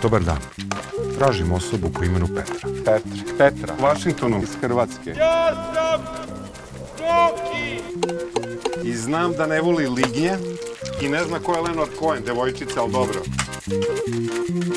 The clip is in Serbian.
Dobar dan. Tražim osobu po imenu Petra. Petra. Washingtonu iz Hrvatske. Ja sam Roki! I znam da ne voli lignje i ne zna ko je Leonard Cohen, devojčica, ali dobro.